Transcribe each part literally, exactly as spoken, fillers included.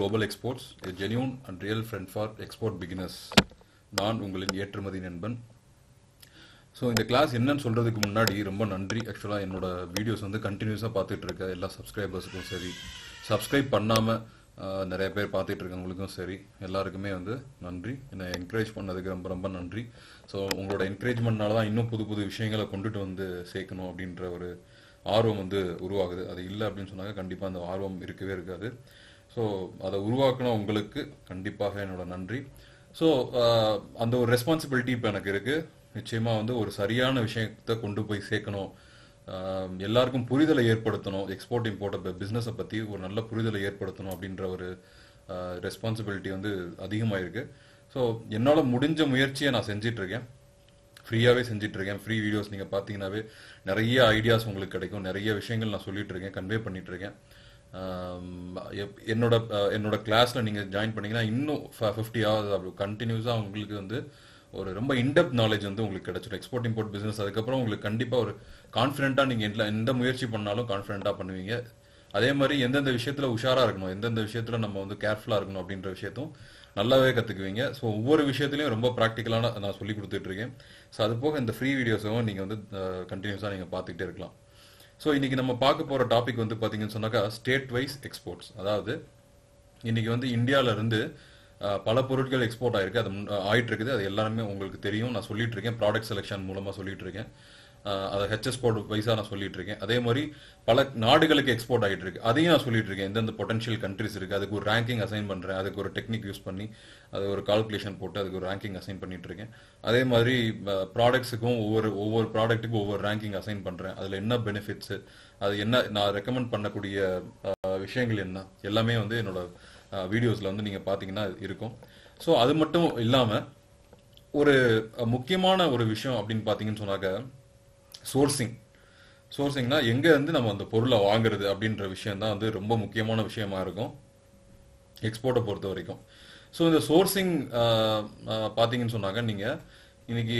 Global Exports, a genuine and real friend for export beginners. நான் உங்களின் ஏற்றுமதி நண்பன். ஸோ இந்த கிளாஸ் என்னன்னு சொல்கிறதுக்கு முன்னாடி ரொம்ப நன்றி. ஆக்சுவலாக என்னோட வீடியோஸ் வந்து கண்டினியூஸாக பார்த்துட்டு இருக்க எல்லா சப்ஸ்கிரைபர்ஸுக்கும் சரி, சப்ஸ்கிரைப் பண்ணாமல் நிறைய பேர் பார்த்துட்டு இருக்கவங்களுக்கும் சரி, எல்லாருக்குமே வந்து நன்றி. என்னை என்கரேஜ் பண்ணதுக்கு ரொம்ப ரொம்ப நன்றி. ஸோ உங்களோட என்கரேஜ்மெண்ட்னால தான் இன்னும் புது புது விஷயங்களை கொண்டுட்டு வந்து சேர்க்கணும் அப்படின்ற ஒரு ஆர்வம் வந்து உருவாகுது. அது இல்லை அப்படின்னு சொன்னாங்க கண்டிப்பாக அந்த ஆர்வம் இருக்கவே இருக்காது. ஸோ அதை உருவாக்கின உங்களுக்கு கண்டிப்பாக என்னோட நன்றி. ஸோ அந்த ஒரு ரெஸ்பான்சிபிலிட்டி இப்போ எனக்கு இருக்குது. நிச்சயமாக வந்து ஒரு சரியான விஷயத்தை கொண்டு போய் சேர்க்கணும், எல்லாருக்கும் புரிதலை ஏற்படுத்தணும், எக்ஸ்போர்ட் இம்போர்ட் பிஸ்னஸை பற்றி ஒரு நல்ல புரிதலை ஏற்படுத்தணும் அப்படின்ற ஒரு ரெஸ்பான்சிபிலிட்டி வந்து அதிகமாக இருக்குது. ஸோ என்னால் முடிஞ்ச முயற்சியை நான் செஞ்சிட்ருக்கேன், ஃப்ரீயாகவே செஞ்சிட்ருக்கேன். ஃப்ரீ வீடியோஸ் நீங்கள் பார்த்தீங்கன்னாவே நிறைய ஐடியாஸ் உங்களுக்கு கிடைக்கும், நிறைய விஷயங்கள் நான் சொல்லிகிட்ருக்கேன், கன்வே பண்ணிகிட்ருக்கேன். என்னோட என்னோட கிளாஸில் நீங்கள் ஜாயின் பண்ணிங்கன்னா இன்னும் ஃபிஃப்டி ஹவர்ஸ் அப்படி கண்டினியூஸாக உங்களுக்கு வந்து ஒரு ரொம்ப இன்டெப்த் நாலேஜ் வந்து உங்களுக்கு கிடைச்சிடும் எக்ஸ்போர்ட் இம்போர்ட் பிஸ்னஸ். அதுக்கப்புறம் உங்களுக்கு கண்டிப்பாக ஒரு கான்ஃபிடென்ட்டாக நீங்கள் எந்த எந்த முயற்சி பண்ணாலும் கான்ஃபிடென்ட்டாக பண்ணுவீங்க. அதே மாதிரி எந்தெந்த விஷயத்தில் உஷாராக இருக்கணும், எந்தெந்த விஷயத்தில் நம்ம வந்து கேர்ஃபுல்லாக இருக்கணும் அப்படின்ற விஷயத்தும் நல்லாவே கற்றுக்குவீங்க. ஸோ ஒவ்வொரு விஷயத்துலையும் ரொம்ப ப்ராக்டிக்கலான நான் சொல்லி கொடுத்துட்ருக்கேன். ஸோ அது போக இந்த ஃப்ரீ வீடியோஸும் நீங்கள் வந்து கண்டினியூஸாக நீங்கள் பார்த்துக்கிட்டே இருக்கலாம். ஸோ இன்றைக்கி நம்ம பார்க்க போகிற டாபிக் வந்து பார்த்தீங்கன்னு சொன்னாக்கா ஸ்டேட் வைஸ் எக்ஸ்போர்ட்ஸ். அதாவது இன்றைக்கி வந்து இந்தியாவிலேருந்து பல பொருட்கள் எக்ஸ்போர்ட் ஆகிருக்கு, அது ஆகிட்டு இருக்குது. அது எல்லாருமே உங்களுக்கு தெரியும். நான் சொல்லிட்டு இருக்கேன், ப்ராடக்ட் செலெக்ஷன் மூலமாக சொல்லிட்டு இருக்கேன். அதை ஹெச்எஸ்போர்ட் வைஸாக நான் சொல்லிட்டு இருக்கேன். அதே மாதிரி பல நாடுகளுக்கு எக்ஸ்போர்ட் ஆகிட்டு இருக்கு, அதையும் நான் சொல்லிட்டு இருக்கேன். எந்தெந்த பொட்டன்ஷியல் கண்ட்ரிஸ் இருக்குது அதுக்கு ஒரு ரேங்கிங் அசைன் பண்ணுறேன், அதுக்கு ஒரு டெக்னிக் யூஸ் பண்ணி அது ஒரு கால்குலேஷன் போட்டு அதுக்கு ஒரு ரேங்கிங் அசைன் பண்ணிட்டு இருக்கேன். அதே மாதிரி ப்ராடக்ட்ஸுக்கும் ஒவ்வொரு ஒவ்வொரு ப்ராடக்ட்டுக்கும் ஒவ்வொரு ரேங்கிங் அசைன் பண்ணுறேன். அதில் என்ன பெனிஃபிட்ஸு, அது என்ன நான் ரெக்கமெண்ட் பண்ணக்கூடிய விஷயங்கள் என்ன, எல்லாமே வந்து என்னோட வீடியோஸில் வந்து நீங்கள் பார்த்தீங்கன்னா இருக்கும். ஸோ அது மட்டும் இல்லாமல் ஒரு முக்கியமான ஒரு விஷயம் அப்படின்னு பார்த்தீங்கன்னு சொன்னாக்க சோர்சிங். சோர்சிங்னா எங்கே இருந்து நம்ம அந்த பொருளை வாங்குறது அப்படின்ற விஷயம் தான் வந்து ரொம்ப முக்கியமான விஷயமா இருக்கும் எக்ஸ்போர்ட்டை பொறுத்த வரைக்கும். ஸோ இந்த சோர்சிங் பார்த்தீங்கன்னு சொன்னாக்க நீங்கள் இன்னைக்கு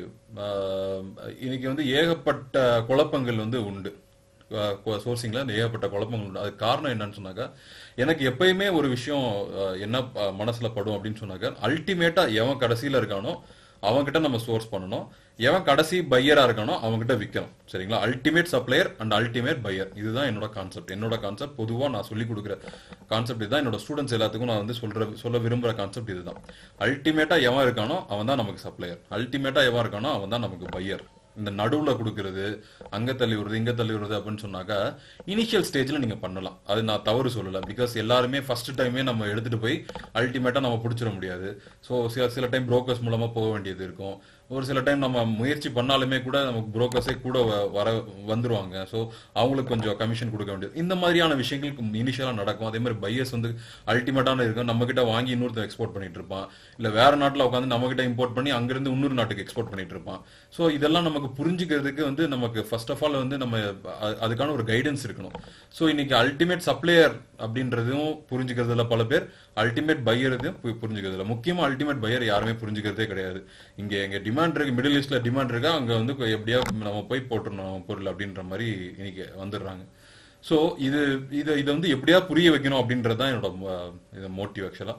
இன்னைக்கு வந்து ஏகப்பட்ட குழப்பங்கள் வந்து உண்டு. சோர்சிங்கில் அந்த ஏகப்பட்ட குழப்பங்கள் உண்டு. அதுக்கு காரணம் என்னன்னு சொன்னாக்கா, எனக்கு எப்பயுமே ஒரு விஷயம் என்ன மனசில் படும் அப்படின்னு சொன்னாக்கா, அல்டிமேட்டாக எவன் கடைசியில் இருக்கானோ அவன்கிட்ட நம்ம சோர்ஸ் பண்ணணும், எவன் கடைசி பையராக இருக்கானோ அவங்ககிட்ட விற்கணும். சரிங்களா? Ultimate supplier and ultimate buyer, இதுதான் என்னோட கான்செப்ட். என்னோட கான்செப்ட் பொதுவாக நான் சொல்லிக் கொடுக்குற கான்செப்ட் இதுதான். என்னோட ஸ்டூடெண்ட்ஸ் எல்லாத்துக்கும் நான் வந்து சொல்ற சொல்ல விரும்புகிற கான்செப்ட் இதுதான். அல்டிமேட்டாக எவன் இருக்கானோ அவன் தான் நமக்கு சப்ளையர், அல்டிமேட்டாக எவன் இருக்கானோ அவன் தான் நமக்கு பையர். இந்த நடுவில் கொடுக்கறது, அங்கே தள்ளி விடுறது இங்கே தள்ளி விடுறது அப்படின்னு சொன்னாக்கா இனிஷியல் ஸ்டேஜில் நீங்கள் பண்ணலாம், அது நான் தவறு சொல்லலை. பிகாஸ் எல்லாருமே ஃபர்ஸ்ட் டைமே நம்ம எடுத்துகிட்டு போய் அல்டிமேட்டாக நம்ம பிடிச்சிட முடியாது. ஸோ சில சில டைம் புரோக்கர்ஸ் மூலமாக போக வேண்டியது இருக்கும். ஒரு சில டைம் நம்ம முயற்சி பண்ணாலுமே கூட நமக்கு புரோக்கர்ஸே கூட வர வந்துருவாங்க. ஸோ அவங்களுக்கு கொஞ்சம் கமிஷன் கொடுக்க வேண்டியது, இந்த மாதிரியான விஷயங்களுக்கு இனிஷியலாக நடக்கும். அதே மாதிரி பையர்ஸ் வந்து அல்டிமேட்டான இருக்கும், நம்மகிட்ட வாங்கி இன்னொருத்தர் எக்ஸ்போர்ட் பண்ணிட்டு இருப்பான், இல்லை வேற நாட்டில் உட்காந்து நம்மகிட்ட இம்போர்ட் பண்ணி அங்கிருந்து இன்னொரு நாட்டுக்கு எக்ஸ்போர்ட் பண்ணிட்டு இருப்பான். ஸோ இதெல்லாம் நமக்கு புரிஞ்சுக்கிறதுக்கு வந்து நமக்கு ஃபர்ஸ்ட் ஆஃப் ஆல் வந்து நம்ம அதுக்கான ஒரு கைடன்ஸ் இருக்கணும். ஸோ இன்னைக்கு அல்டிமேட் சப்ளையர் அப்படின்றதும் புரிஞ்சுக்கிறதுல பல பேர், அல்டிமேட் பையரையும் புரிஞ்சுக்கிறதுல முக்கியமாக அல்டிமேட் பையர் யாருமே புரிஞ்சுக்கிறதே கிடையாது. இங்கே எங்க டிமாண்ட் இருக்கு, மிடில் ஈஸ்ட்ல டிமாண்ட் இருக்கா, அங்கே வந்து எப்படியா நம்ம போய் போட்டுருணும் பொருள் அப்படின்ற மாதிரி இன்னைக்கு வந்துடுறாங்க. ஸோ இது இதை இதை வந்து எப்படியா புரிய வைக்கணும் அப்படின்றது தான் என்னோட மோட்டிவ் ஆக்சுவலாக.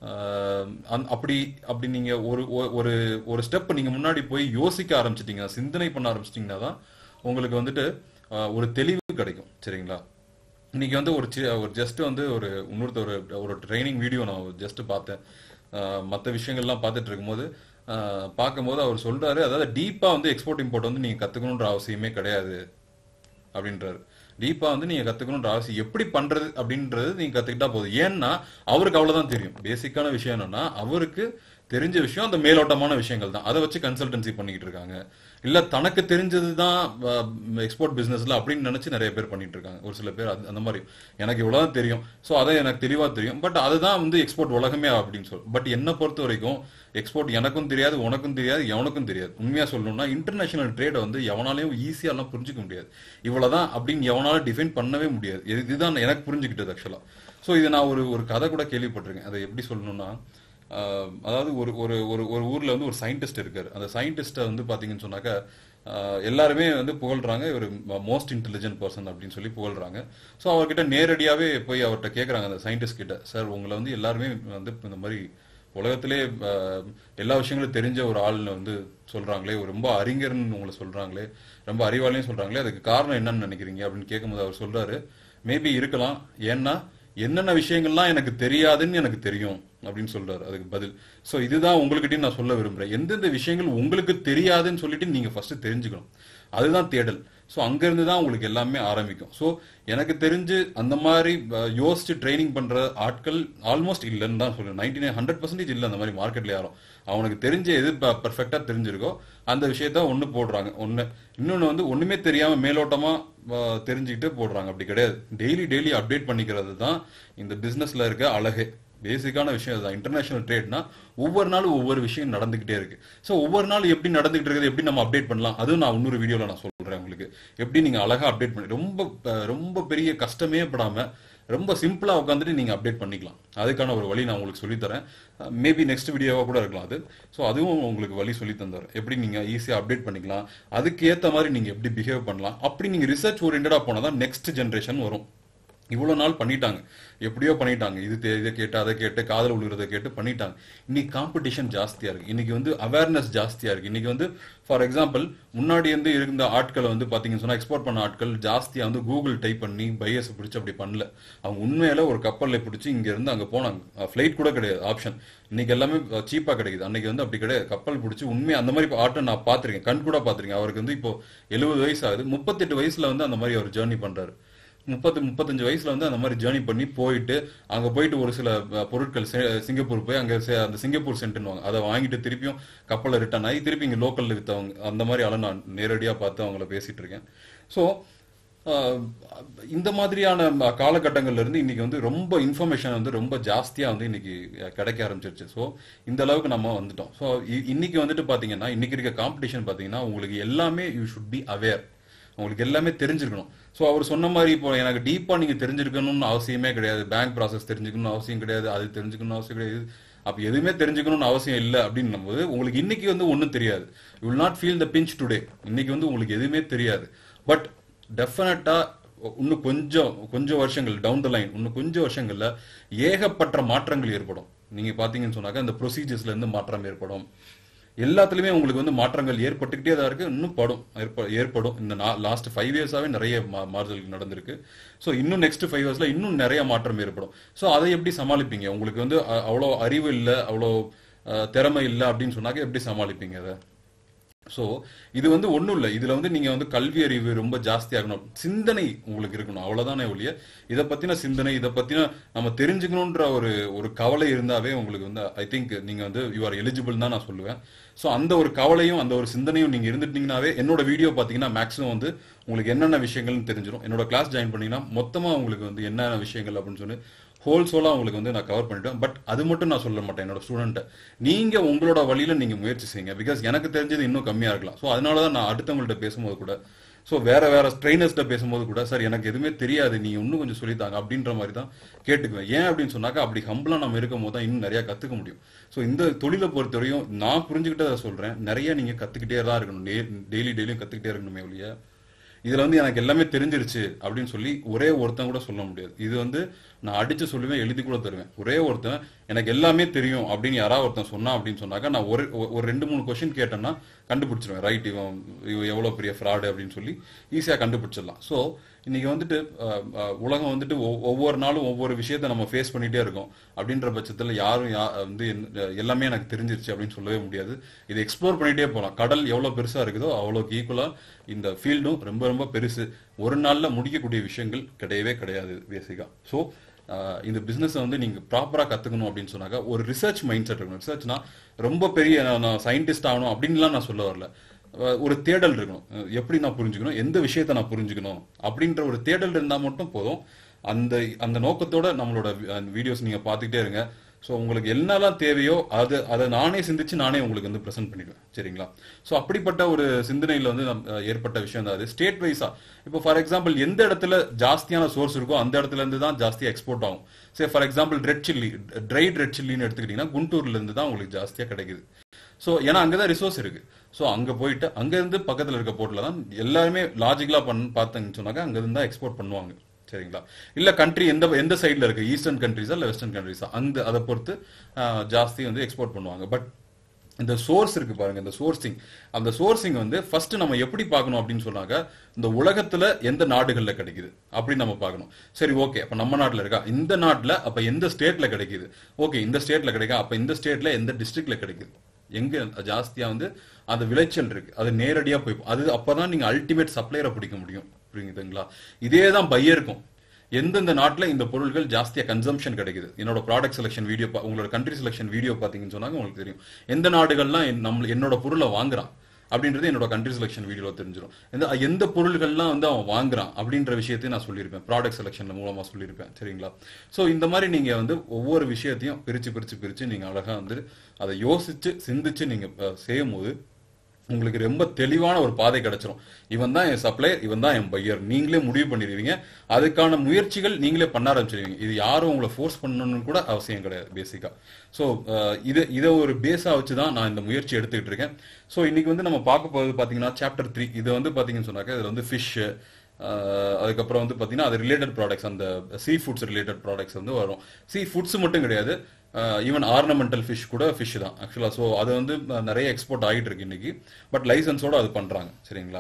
அப்படி அப்படி நீங்கள் ஒரு ஒரு ஒரு ஸ்டெப் நீங்கள் முன்னாடி போய் யோசிக்க ஆரம்பிச்சிட்டிங்க, சிந்தனை பண்ண ஆரம்பிச்சிட்டிங்கன்னா தான் உங்களுக்கு வந்துட்டு ஒரு தெளிவு கிடைக்கும். சரிங்களா? இன்னைக்கு வந்து ஒரு ஒரு ஜஸ்ட் வந்து ஒரு இன்னொருத்த ஒரு ஒரு ட்ரைனிங் வீடியோ நான் ஜஸ்ட் பார்த்தேன். மற்ற விஷயங்கள்லாம் பார்த்துட்டு இருக்கும்போது பார்க்கும்போது அவர் சொல்றாரு, அதாவது டீப்பா வந்து எக்ஸ்போர்ட் இம்போர்ட் வந்து நீங்க கத்துக்கணுன்ற அவசியமே கிடையாது அப்படின்றாரு. டீப்பா வந்து நீங்க கத்துக்கணுன்ற அவசியம் எப்படி பண்றது அப்படின்றது நீங்க கத்துக்கிட்டா போதும். ஏன்னா அவருக்கு அவ்வளவுதான் தெரியும். பேசிக்கான விஷயம் என்னன்னா அவருக்கு தெரிஞ்ச விஷயம் அந்த மேலோட்டமான விஷயங்கள் தான், அதை வச்சு கன்சல்டன்சி பண்ணிக்கிட்டு இருக்காங்க. இல்ல தனக்கு தெரிஞ்சது தான் எக்ஸ்போர்ட் பிசினஸ்ல அப்படின்னு நினைச்சு நிறைய பேர் பண்ணிட்டு இருக்காங்க. ஒரு சில பேர் அந்த மாதிரி எனக்கு இவ்வளவுதான் தெரியும், ஸோ அதை எனக்கு தெளிவா தெரியும், பட் அதுதான் வந்து எக்ஸ்போர்ட் உலகமே அப்படின்னு சொல்லு. பட் என்னை பொறுத்த வரைக்கும் எக்ஸ்போர்ட் எனக்கும் தெரியாது, உனக்கும் தெரியாது, எவனுக்கும் தெரியாது. உண்மையா சொல்லணும்னா இன்டர்நேஷனல் ட்ரேட் வந்து எவனாலையும் ஈஸியாலாம் புரிஞ்சுக்க முடியாது. இவ்வளவுதான் அப்படின்னு எவனாலும் டிஃபைன் பண்ணவே முடியாது. இதுதான் எனக்கு புரிஞ்சுக்கிட்டது ஆக்சுவலா. ஸோ இது நான் ஒரு ஒரு கதை கூட கேள்விப்பட்டிருக்கேன். அதை எப்படி சொல்லணும்னா, அதாவது ஒரு ஒரு ஒரு ஊர்ல வந்து ஒரு சயின்டிஸ்ட் இருக்காரு. அந்த சயின்டிஸ்ட்டை வந்து பாத்தீங்கன்னு சொன்னாக்க எல்லாருமே வந்து புகழ்றாங்க, இவர் மோஸ்ட் இன்டெலிஜென்ட் பர்சன் அப்படின்னு சொல்லி புகழ்றாங்க. ஸோ அவர்கிட்ட நேரடியாகவே போய் அவர்கிட்ட கேட்குறாங்க அந்த சயின்டிஸ்ட் கிட்ட, சார் உங்களை வந்து எல்லாருமே வந்து இந்த மாதிரி உலகத்திலே எல்லா விஷயங்களும் தெரிஞ்ச ஒரு ஆள்னு வந்து சொல்றாங்களே, ரொம்ப அறிஞர்னு உங்களை சொல்றாங்களே, ரொம்ப அறிவாளியும் சொல்றாங்களே, அதுக்கு காரணம் என்னன்னு நினைக்கிறீங்க அப்படின்னு கேட்கும்போது அவர் சொல்றாரு, மேபி இருக்கலாம், ஏன்னா என்னென்ன விஷயங்கள்லாம் எனக்கு தெரியாதுன்னு எனக்கு தெரியும் அப்படின்னு சொல்றாரு அதுக்கு பதில். ஸோ இதுதான் உங்ககிட்டயும் நான் சொல்ல விரும்புறேன். எந்தெந்த விஷயங்கள் உங்களுக்கு தெரியாதுன்னு சொல்லிட்டு நீங்க ஃபர்ஸ்ட் தெரிஞ்சுக்கணும், அதுதான் தேடல். ஸோ அங்கிருந்து தான் உங்களுக்கு எல்லாமே ஆரம்பிக்கும். ஸோ எனக்கு தெரிஞ்சு அந்த மாதிரி யோசிச்சு ட்ரைனிங் பண்ற ஆட்கள் ஆல்மோஸ்ட் இல்லைன்னு தான் சொல்லுவேன். நைன்டி நைன் ஹண்ட்ரட் பர்சன்டேஜ் இல்லை அந்த மாதிரி மார்க்கெட்ல யாரும். அவனுக்கு தெரிஞ்ச எது பர்ஃபெக்டா தெரிஞ்சிருக்கோ அந்த விஷயத்த ஒண்ணு போடுறாங்க. ஒண்ணு இன்னொன்னு வந்து ஒண்ணுமே தெரியாம மேலோட்டமா தெரிஞ்சுக்கிட்டு போடுறாங்க. அப்படி கிடையாது. டெய்லி டெய்லி அப்டேட் பண்ணிக்கிறது தான் இந்த பிசினஸ்ல இருக்க அழகே. பேசிக்கான விஷயம் அதுதான். இன்டர்நேஷனல் ட்ரேட்னா ஒவ்வொரு நாளும் ஒவ்வொரு விஷயம் நடந்துகிட்டே இருக்கு. ஸோ ஒவ்வொரு நாளும் எப்படி நடந்துகிட்டு இருக்குது, எப்படி நம்ம அப்டேட் பண்ணலாம், அதுவும் நான் இன்னொரு வீடியோல நான் சொல்றேன் உங்களுக்கு. எப்படி நீங்க அழகா அப்டேட் பண்ணி ரொம்ப ரொம்ப பெரிய கஷ்டமே படாம ரொம்ப சிம்பிளா உட்காந்துட்டு நீங்க அப்டேட் பண்ணிக்கலாம். அதுக்கான ஒரு வழி நான் உங்களுக்கு சொல்லித்தரேன். மேபி நெக்ஸ்ட் வீடியோவா கூட இருக்கலாம் அது. ஸோ அதுவும் உங்களுக்கு வழி சொல்லி தந்துறேன், எப்படி நீங்க ஈஸியா அப்டேட் பண்ணிக்கலாம், அதுக்கு ஏத்த மாதிரி நீங்க எப்படி பிஹேவ் பண்ணலாம். அப்படி நீங்க ரிசர்ச் ஓரியன்டா போனாதான் நெக்ஸ்ட் ஜென்ரேஷன் வரும். இவ்வளவு நாள் பண்ணிட்டாங்க, எப்படியோ பண்ணிட்டாங்க, இது இதை கேட்டு அதை கேட்டு காதல் விழுகிறத கேட்டு பண்ணிட்டாங்க. இன்னைக்கு காம்படிஷன் ஜாஸ்தியா இருக்கு, இன்னைக்கு வந்து அவேர்னஸ் ஜாஸ்தியா இருக்கு. இன்னைக்கு வந்து ஃபார் எக்ஸாம்பிள் முன்னாடி வந்து இருந்த ஆட்களை வந்து பாத்தீங்கன்னு சொன்னா எக்ஸ்போர்ட் பண்ண ஆட்கள் ஜாஸ்தியா வந்து கூகுள் டைப் பண்ணி பையர்ஸ் பிடிச்சி அப்படி பண்ணல. அவங்க உண்மையில ஒரு கப்பல்ல பிடிச்சி இங்க இருந்து அங்க போனாங்க. ஃபிளைட் கூட கிடையாது ஆப்ஷன், இன்னைக்கு எல்லாமே சீப்பா கிடைக்குது. அன்னைக்கு வந்து அப்படி கிடையாது, கப்பல் பிடிச்சி உண்மையா அந்த மாதிரி ஆட்டை நான் பாத்திருக்கேன், கண் கூட பாத்திருக்கேன். அவருக்கு வந்து இப்போ எழுபது வயசு ஆகுது, முப்பத்தெட்டு வயசுல வந்து அந்த மாதிரி அவர் ஜேர்னி பண்றாரு. முப்பத்து முப்பத்தஞ்சு வயசுல வந்து அந்த மாதிரி ஜேர்னி பண்ணி போயிட்டு அங்க போயிட்டு ஒரு சில பொருட்கள் சிங்கப்பூர் போய் அங்க அந்த சிங்கப்பூர் சென்ட்னுவாங்க, அதை வாங்கிட்டு திருப்பியும் கப்பலை ரிட்டர்ன் ஆகி திருப்பி இங்க லோக்கல்ல வித்தவங்க, அந்த மாதிரி ஆள நான் நேரடியா பார்த்து அவங்கள பேசிட்டு இருக்கேன். ஸோ இந்த மாதிரியான காலகட்டங்கள்ல இருந்து இன்னைக்கு வந்து ரொம்ப இன்ஃபர்மேஷன் வந்து ரொம்ப ஜாஸ்தியா வந்து இன்னைக்கு கிடைக்க ஆரம்பிச்சிருச்சு. ஸோ இந்த அளவுக்கு நம்ம வந்துட்டோம். ஸோ இன்னைக்கு வந்துட்டு பாத்தீங்கன்னா இன்னைக்கு இருக்க காம்படிஷன் பாத்தீங்கன்னா உங்களுக்கு எல்லாமே யூ ஷுட் பி அவேர், உங்களுக்கு எல்லாமே தெரிஞ்சிருக்கணும். ஸோ அவர் சொன்ன மாதிரி இப்போ எனக்கு டீப்பா நீங்க தெரிஞ்சிருக்கணும்னு அவசியமே கிடையாது, பேங்க் ப்ராசஸ் தெரிஞ்சுக்கணும்னு அவசியம் கிடையாது, அது தெரிஞ்சுக்கணும்னு அவசியம் கிடையாது, அப்ப எதுவுமே தெரிஞ்சுக்கணும்னு அவசியம் இல்லை அப்படின்னும் போது உங்களுக்கு இன்னைக்கு வந்து ஒன்றும் தெரியாது. You will not feel the pinch today. இன்னைக்கு வந்து உங்களுக்கு எதுவுமே தெரியாது. பட் டெஃபினட்டா இன்னும் கொஞ்சம் கொஞ்சம் வருஷங்கள் டவுன் த லைன், இன்னும் கொஞ்சம் வருஷங்கள்ல ஏகப்பட்ட மாற்றங்கள் ஏற்படும். நீங்க பாத்தீங்கன்னு சொன்னாக்க இந்த ப்ரொசீஜர்ஸ்ல இருந்து மாற்றம் ஏற்படும், எல்லாத்துலயுமே உங்களுக்கு வந்து மாற்றங்கள் ஏற்பட்டுக்கிட்டே தான் இருக்கு, இன்னும் படும் ஏற்படும். இந்த லாஸ்ட் ஃபைவ் இயர்ஸாவே நிறைய மாறுதல் நடந்திருக்கு. ஸோ இன்னும் நெக்ஸ்ட் ஃபைவ் இயர்ஸ்ல இன்னும் நிறைய மாற்றம் ஏற்படும். ஸோ அதை எப்படி சமாளிப்பீங்க? உங்களுக்கு வந்து அவ்வளோ அறிவு இல்லை, அவ்வளோ திறமை இல்லை அப்படின்னு சொன்னாக்க எப்படி சமாளிப்பீங்க அதை? ஸோ இது வந்து ஒன்றும் இல்லை, இதுல வந்து நீங்க வந்து கல்வி அறிவு ரொம்ப ஜாஸ்தியாகணும், சிந்தனை உங்களுக்கு இருக்கணும், அவ்வளவுதானே ஒழிய இதை பத்தின சிந்தனை, இதை பத்தின நம்ம தெரிஞ்சுக்கணுன்ற ஒரு ஒரு கவலை இருந்தாவே உங்களுக்கு வந்து ஐ திங்க் நீங்க வந்து யூ ஆர் எலிஜிபிள் தான் நான் சொல்லுவேன். ஸோ அந்த ஒரு கவலையும் அந்த ஒரு சிந்தனையும் நீங்க இருந்துட்டீங்கன்னாவே என்னோட வீடியோ பாத்தீங்கன்னா மேக்ஸிமம் வந்து உங்களுக்கு என்னென்ன விஷயங்கள்னு தெரிஞ்சிடும். என்னோட கிளாஸ் ஜாயின் பண்ணீங்கன்னா மொத்தமா உங்களுக்கு வந்து என்னென்ன விஷயங்கள் அப்படின்னு சொல்லி ஹோல் சோலா உங்களுக்கு வந்து நான் கவர் பண்ணிட்டேன். பட் அது மட்டும் நான் சொல்ல மாட்டேன் என்னோட ஸ்டூடெண்ட்டை, நீங்க உங்களோட வழியில நீங்க முயற்சி செய்யுங்க. பிகாஸ் எனக்கு தெரிஞ்சது இன்னும் கம்மியா இருக்கலாம். ஸோ அதனாலதான் நான் அடுத்தவங்கள்ட்ட பேசும்போது கூட, ஸோ வேற வேற ட்ரைனர்ஸ்ட பேசும்போது கூட, சார் எனக்கு எதுவுமே தெரியாது, நீங்க இன்னும் கொஞ்சம் சொல்லித்தாங்க அப்படின்ற மாதிரி தான் கேட்டுக்குவேன். ஏன் அப்படின்னு சொன்னாக்கா அப்படி ஹம்பிளா நம்ம இருக்கும் போது தான் இன்னும் நிறைய கத்துக்க முடியும். ஸோ இந்த தொழிலை பொறுத்தவரையும் நான் புரிஞ்சுக்கிட்டதை சொல்றேன், நிறைய நீங்க கத்துக்கிட்டே தான் இருக்கணும், டெய்லி டெய்லியும் கத்துக்கிட்டே இருக்கணுமே ஒழிய இதுல வந்து எனக்கு எல்லாமே தெரிஞ்சிருச்சு அப்படின்னு சொல்லி ஒரே ஒருத்தன் கூட சொல்ல முடியாது. இது வந்து நான் அடிச்சு சொல்லுவேன், எழுதி கூட தருவேன். ஒரே ஒருத்தன் எனக்கு எல்லாமே தெரியும் அப்படின்னு யாராவது ஒருத்தன் சொன்னா அப்படின்னு சொன்னாக்கா நான் ஒரு ஒரு ரெண்டு மூணு கொஸ்டின் கேட்டேன்னா கண்டுபிடிச்சிருவேன், ரைட் இவன் இவன் எவ்வளவு பெரிய ஃப்ராடு அப்படின்னு சொல்லி ஈஸியா கண்டுபிடிச்சிடலாம். ஸோ இன்னைக்கு வந்துட்டு உலகம் வந்துட்டு ஒவ்வொரு நாளும் ஒவ்வொரு விஷயத்த நம்ம ஃபேஸ் பண்ணிட்டே இருக்கோம். அப்படின்ற பட்சத்துல யாரும் வந்து எல்லாமே எனக்கு தெரிஞ்சிருச்சு அப்படின்னு சொல்லவே முடியாது. இதை எக்ஸ்ப்ளோர் பண்ணிட்டே போகலாம். கடல் எவ்வளவு பெருசா இருக்குதோ அவ்வளோக்கு ஈக்குவலா இந்த ஃபீல்டும் ரொம்ப ரொம்ப பெருசு. ஒரு நாள்ல முடிக்கக்கூடிய விஷயங்கள் கிடையவே கிடையாது பேசிக்கா. ஸோ இந்த பிசினஸ் வந்து நீங்க ப்ராப்பரா கத்துக்கணும் அப்படின்னு சொன்னாக்க ஒரு ரிசர்ச் மைண்ட் செட் இருக்கணும். ரிசர்ச்னா ரொம்ப பெரிய நான் சயின்டிஸ்ட் ஆகணும் அப்படின்லாம் நான் சொல்ல வரல, ஒரு தேடல் இருக்கணும். எப்படி நான் புரிஞ்சுக்கணும், எந்த விஷயத்த நான் புரிஞ்சுக்கணும் அப்படின்ற ஒரு தேடல் இருந்தா மட்டும் போதும். அந்த அந்த நோக்கத்தோட நம்மளோட வீடியோஸ் நீங்க பாத்துக்கிட்டே இருங்க. ஸோ உங்களுக்கு என்னெல்லாம் தேவையோ அது அதை நானே சிந்திச்சு நானே உங்களுக்கு வந்து ப்ரெசென்ட் பண்ணிடுவேன், சரிங்களா? ஸோ அப்படிப்பட்ட ஒரு சிந்தனையில் வந்து ஏற்பட்ட விஷயம் தான் அது. ஸ்டேட் வைஸா இப்போ ஃபார் எக்ஸாம்பிள் எந்த இடத்துல ஜாஸ்தியான சோர்ஸ் இருக்கோ அந்த இடத்துல இருந்து தான் ஜாஸ்தியாக எக்ஸ்போர்ட் ஆகும். சரி for example red chilli, dried red சில்லின்னு எடுத்துக்கிட்டீங்கன்னா குண்டூர்ல இருந்து தான் உங்களுக்கு ஜாஸ்தியாக கிடைக்குது. ஸோ ஏன்னா அங்கதான் ரிசோர்ஸ் இருக்கு. ஸோ அங்க போயிட்டு அங்க இருந்து பக்கத்துல இருக்க போர்ட்ல தான் எல்லாருமே லாஜிக்கலா பண்ண பார்த்தீங்கன்னு சொன்னாக்க அங்க இருந்து தான் எக்ஸ்போர்ட் பண்ணுவாங்க. சரிங்களா? இல்ல கண்ட்ரி எந்த எந்த சைடுல இருக்கு, ஈஸ்டர்ன் கண்ட்ரிஸா இல்ல வெஸ்டர்ன் கண்ட்ரிஸா, அந்த அதை பொறுத்து ஆஹ், ஜாஸ்தி வந்து எக்ஸ்போர்ட் பண்ணுவாங்க. பட் இந்த சோர்ஸ் இருக்கு பாருங்க, இந்த சோர்சிங், அந்த சோர்சிங் வந்து ஃபர்ஸ்ட் நம்ம எப்படி பார்க்கணும் அப்படின்னு சொன்னாக்க, இந்த உலகத்துல எந்த நாடுகள்ல கிடைக்குது அப்படின்னு நம்ம பார்க்கணும். சரி, ஓகே, அப்ப நம்ம நாட்டுல இருக்கா, இந்த நாட்டுல அப்ப எந்த ஸ்டேட்ல கிடைக்குது, ஓகே இந்த ஸ்டேட்ல கிடைக்கா, அப்ப இந்த ஸ்டேட்ல எந்த டிஸ்ட்ரிக்ட்ல கிடைக்குது, எங்க ஜாஸ்தியா வந்து அந்த விளைச்சல் இருக்கு, அது நேரடியா போய் அது அப்பதான் நீங்க அல்டிமேட் சப்ளையரை பிடிக்க முடியும். புரியுதுங்களா? இதே தான் பையருக்கும், எந்தெந்த நாட்டில் இந்த பொருட்கள் ஜாஸ்தியாக கன்சம்ஷன் கிடைக்குது. என்னோட ப்ராடக்ட் செலெக்ஷன் வீடியோ, உங்களோட கண்ட்ரி செலெக்ஷன் வீடியோ பார்த்தீங்கன்னு சொன்னாங்க உங்களுக்கு தெரியும் எந்த நாடுகள்லாம் என் நம்ம என்னோட பொருளை வாங்குறான் அப்படின்றது என்னோட கண்ட்ரி செலெக்ஷன் வீடியோவில் தெரிஞ்சிடும். எந்த எந்த பொருள்கள்லாம் வந்து அவன் வாங்குறான் அப்படின்ற விஷயத்தையும் நான் சொல்லியிருப்பேன், ப்ராடக்ட் செலெக்ஷன் மூலமாக சொல்லியிருப்பேன். சரிங்களா? ஸோ இந்த மாதிரி நீங்கள் வந்து ஒவ்வொரு விஷயத்தையும் பிரித்து பிரித்து பிரித்து நீங்கள் அழகாக வந்து அதை யோசிச்சு சிந்திச்சு நீங்கள் செய்யும் போது உங்களுக்கு ரொம்ப தெளிவான ஒரு பாதை கிடைச்சிரும். இவன் தான் என் சப்ளையர், இவன் தான் என் பையர், நீங்களே முடிவு பண்ணிடுவீங்க. அதுக்கான முயற்சிகள் நீங்களே பண்ண ஆரம்பிச்சிருவீங்க. இது யாரும் உங்களை ஃபோர்ஸ் பண்ணணும்னு கூட அவசியம் கிடையாது பேசிக்கா. ஸோ இது இதை ஒரு பேஸா வச்சு தான் நான் இந்த முயற்சி எடுத்துக்கிட்டு இருக்கேன். ஸோ இன்னைக்கு வந்து நம்ம பார்க்க போகிறது பார்த்தீங்கன்னா சாப்டர் த்ரீ. இது வந்து பார்த்தீங்கன்னு சொன்னாக்க இதில் வந்து ஃபிஷ், அதுக்கப்புறம் வந்து பார்த்தீங்கன்னா அது ரிலேட்டட் ப்ராடக்ட்ஸ், அந்த சீ ஃபுட்ஸ் ரிலேட்டட் ப்ராடக்ட்ஸ் வந்து வரும். சீ ஃபுட்ஸ் மட்டும் கிடையாது, ஈவன் ஆர்னமெண்டல் ஃபிஷ் கூட ஃபிஷ் தான் ஆக்சுவலாக. ஸோ அது வந்து நிறைய எக்ஸ்போர்ட் ஆகிட்டு இருக்கு இன்னைக்கு, பட் லைசன்ஸோட அது பண்ணுறாங்க. சரிங்களா?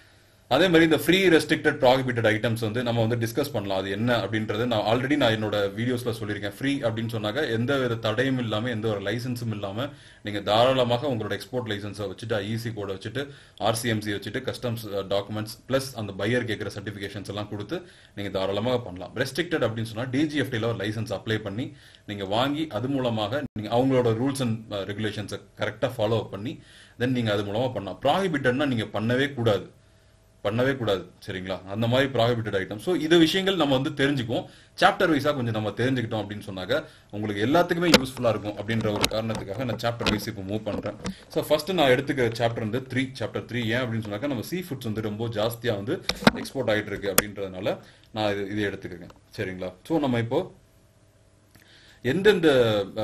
அதே மாதிரி இந்த ஃப்ரீ ரெஸ்ட்ரிக்டட் ப்ராஹிபிட்டட் ஐட்டம்ஸ் வந்து நம்ம வந்து டிஸ்கஸ் பண்ணலாம். அது என்ன அப்படின்றது நான் ஆல்ரெடி நான் என்னோட வீடியோஸ்ல சொல்லியிருக்கேன். ஃப்ரீ அப்படின்னு சொன்னாக்க எந்த வித தடையும் இல்லாமல், எந்த ஒரு லைசன்ஸும் இல்லாமல் நீங்க தாராளமாக உங்களோட எக்ஸ்போர்ட் லைசன்ஸை வச்சுட்டு, ஐசி கோட வச்சுட்டு, ஆர்சிஎம்சி வச்சுட்டு, கஸ்டம்ஸ் டாக்குமெண்ட்ஸ் பிளஸ் அந்த பையர் கேட்குற சர்டிஃபிகேஷன்ஸ் எல்லாம் கொடுத்து நீங்க தாராளமாக பண்ணலாம். ரெஸ்ட்ரிக்டட் அப்படின்னு சொன்னா டிஜிஎஃப்டில ஒரு லைசன்ஸ் அப்ளை பண்ணி நீங்க வாங்கி அது மூலமாக நீங்க அவங்களோட ரூல்ஸ் அண்ட் ரெகுலேஷன்ஸை கரெக்டாக ஃபாலோ பண்ணி தென் நீங்க அது மூலமா பண்ணலாம். ப்ராஹிபிட்டட்னா நீங்க பண்ணவே கூடாது, பண்ணவே கூடாது. சரிங்களா? அந்த மாதிரி ப்ராஹிபிட்டட் ஐட்டம். ஸோ இது விஷயங்கள் நம்ம வந்து தெரிஞ்சுக்குவோம். சாப்டர் வைஸா கொஞ்சம் நம்ம தெரிஞ்சுக்கிட்டோம் அப்படின்னு சொன்னாக்க உங்களுக்கு எல்லாத்துக்குமே யூஸ்ஃபுல்லா இருக்கும் அப்படின்ற ஒரு காரணத்துக்காக நான் சாப்டர் வைஸ் இப்போ மூவ் பண்றேன். ஸோ ஃபர்ஸ்ட் நான் எடுத்துக்கிற சாப்டர் வந்து த்ரீ சாப்டர் த்ரீ ஏன் அப்படின்னு சொன்னாக்க நம்ம சீ ஃபுட்ஸ் வந்து ரொம்ப ஜாஸ்தியா வந்து எக்ஸ்போர்ட் ஆகிட்டு இருக்கு அப்படின்றதுனால நான் இது இதை எடுத்துக்கிறேன். சரிங்களா? ஸோ நம்ம இப்போ எந்தெந்த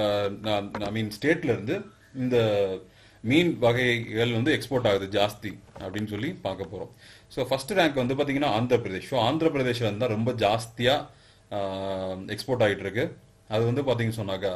ஐ மீன் ஸ்டேட்ல இருந்து இந்த மீன் வகைகள் வந்து எக்ஸ்போர்ட் ஆகுது ஜாஸ்தி அப்படின்னு சொல்லி பார்க்க போறோம். ஸோ ஃபர்ஸ்ட் ரேங்க் வந்து பார்த்தீங்கன்னா ஆந்திர பிரதேஷ். ஸோ ஆந்திர பிரதேஷ்ல இருந்தா ரொம்ப ஜாஸ்தியா எக்ஸ்போர்ட் ஆகிட்டு இருக்கு. அது வந்து பார்த்தீங்கன்னு சொன்னாக்கா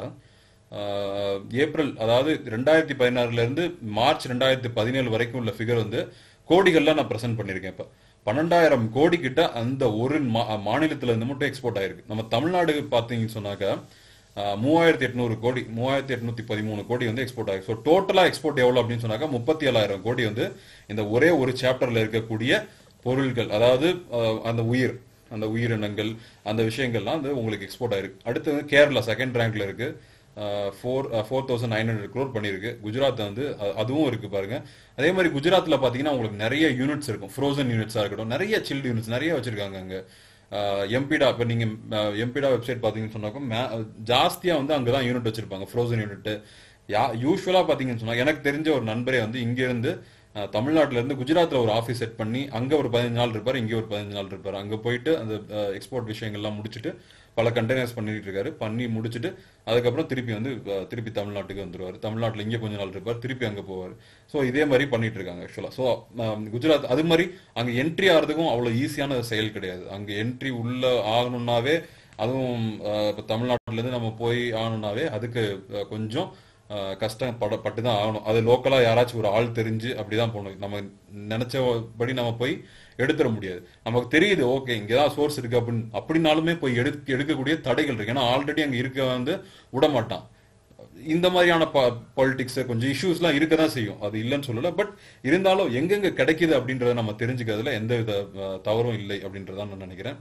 ஏப்ரல், அதாவது ரெண்டாயிரத்தி பதினாறுல இருந்து மார்ச் ரெண்டாயிரத்தி பதினேழு வரைக்கும் உள்ள ஃபிகர் வந்து கோடிகள்லாம் நான் ப்ரெசென்ட் பண்ணியிருக்கேன். இப்போ பன்னெண்டாயிரம் கோடி கிட்ட அந்த ஒரு மாநிலத்துல இருந்து மட்டும் எக்ஸ்போர்ட் ஆயிருக்கு. நம்ம தமிழ்நாடு பார்த்தீங்கன்னு சொன்னாக்கா மூவாயிரத்தி எட்நூறு கோடி மூவாயிரத்தி எட்நூத்தி பதிமூணு கோடி வந்து எக்ஸ்போர்ட் ஆகும். ஸோ டோட்டலா எக்ஸ்போர்ட் எவ்வளவு அப்படின்னு சொன்னாக்கா முப்பத்தி ஏழாயிரம் கோடி வந்து இந்த ஒரே ஒரு சாப்டர்ல இருக்கக்கூடிய பொருட்கள், அதாவது அந்த உயிர், அந்த உயிரினங்கள், அந்த விஷயங்கள்லாம் வந்து உங்களுக்கு எக்ஸ்போர்ட் ஆயிருக்கு. அடுத்து வந்து கேரளா செகண்ட் ரேங்க்ல இருக்கு, four four thousand nine hundred crore பண்ணிருக்கு. குஜராத் வந்து அதுவும் இருக்கு பாருங்க. அதே மாதிரி குஜராத்ல பாத்தீங்கன்னா உங்களுக்கு நிறைய யூனிட்ஸ் இருக்கும், ஃப்ரோசன் யூனிட்ஸா இருக்கட்டும், நிறைய சில்டு யூனிட்ஸ் நிறைய வச்சிருக்காங்க அங்க. எம்பிடா, இப்போ நீங்க எம்பிடா வெப்சைட் பாத்தீங்கன்னு சொன்னாக்கா ஜாஸ்தியா வந்து அங்கதான் யூனிட் வச்சிருப்பாங்க, ஃப்ரோசன் யூனிட். யா யூஸ்வலா பாத்தீங்கன்னு சொன்னா எனக்கு தெரிஞ்ச ஒரு நண்பரே வந்து இங்க இருந்து தமிழ்நாட்டில இருந்து குஜராத்ல ஒரு ஆஃபீஸ் செட் பண்ணி அங்க ஒரு பதினஞ்சு நாள் இருப்பாரு, இங்க ஒரு பதினஞ்சு நாள் இருப்பாரு. அங்க போயிட்டு அந்த எக்ஸ்போர்ட் விஷயங்கள்லாம் முடிச்சுட்டு பல கண்டெய்னர்ஸ் பண்ணிட்டு இருக்காரு. பண்ணி முடிச்சுட்டு அதுக்கப்புறம் திருப்பி வந்து திருப்பி தமிழ்நாட்டுக்கு வந்துருவாரு. தமிழ்நாட்டில் இங்கே கொஞ்ச நாள் இருப்பார், திருப்பி அங்கே போவார். ஸோ இதே மாதிரி பண்ணிட்டு இருக்காங்க ஆக்சுவலா. ஸோ குஜராத் அது மாதிரி அங்கே என்ட்ரி ஆகிறதுக்கும் அவ்வளோ ஈஸியான செயல் கிடையாது. அங்கே என்ட்ரி உள்ள ஆகணும்னாவே, அதுவும் இப்போ தமிழ்நாட்டிலேருந்து நம்ம போய் ஆகணும்னாவே அதுக்கு கொஞ்சம் கஷ்டம் பட பட்டு தான் ஆகணும். அது லோக்கலா யாராச்சும் ஒரு ஆள் தெரிஞ்சு அப்படிதான் போகணும். நம்ம நினைச்சபடி நம்ம போய் எடுத்துட முடியாது. நமக்கு தெரியுது ஓகே இங்கதான் சோர்ஸ் இருக்கு அப்படின்னு, அப்படின்னாலுமே போய் எடு எடுக்கக்கூடிய தடைகள் இருக்கு. ஏன்னா ஆல்ரெடி அங்க இருக்க வந்து விட மாட்டான். இந்த மாதிரியான பாலிடிக்ஸ் கொஞ்சம் இஷ்யூஸ்லாம் இருக்க தான் செய்யும், அது இல்லைன்னு சொல்லல. பட் இருந்தாலும் எங்கெங்க கிடைக்குது அப்படின்றத நம்ம தெரிஞ்சுக்கிறதுல எந்த வித தவறும் இல்லை அப்படின்றதான் நான் நினைக்கிறேன்.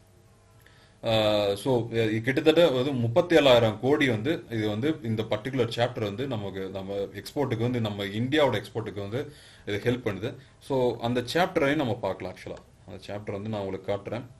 ஸோ கிட்டத்தட்ட வந்து முப்பத்தி ஏழாயிரம் கோடி வந்து இது வந்து இந்த பர்டிகுலர் சாப்டர் வந்து நமக்கு நம்ம எக்ஸ்போர்ட்டுக்கு வந்து நம்ம இந்தியாவோட எக்ஸ்போர்ட்டுக்கு வந்து இது ஹெல்ப் பண்ணுது. ஸோ அந்த சாப்டரையும் நம்ம பார்க்கலாம். ஆக்சுவலாக அந்த சாப்டர் வந்து நான் உங்களுக்கு காட்டுறேன்.